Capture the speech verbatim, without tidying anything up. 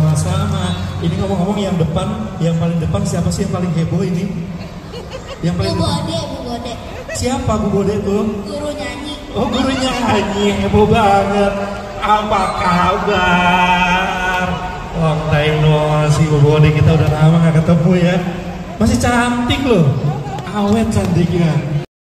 sama-sama. Ini ngomong-ngomong yang depan, yang paling depan siapa sih yang paling heboh ini? Yang paling Bu depan. Bode, Bu Bode. Siapa Bu Bode tuh? Guru nyanyi. Oh, guru nyanyi, heboh banget. Apa kabar? Long time no see Bu Bode, kita udah lama gak ketemu ya. Masih cantik loh, awet cantiknya.